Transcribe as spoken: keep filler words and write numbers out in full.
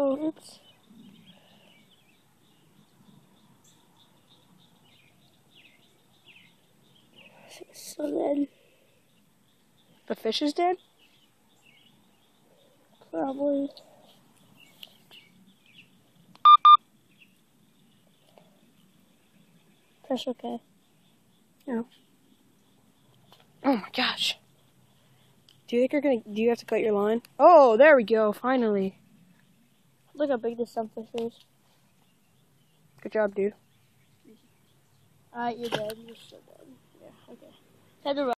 Oh, oops. So then, The fish is dead? probably. Press OK. No. Oh my gosh. Do you think you're gonna, do you have to cut your line? Oh, there we go, finally. Look how big this sunfish is. Good job, dude. Alright, you're dead. You're still dead. Yeah, okay. Head to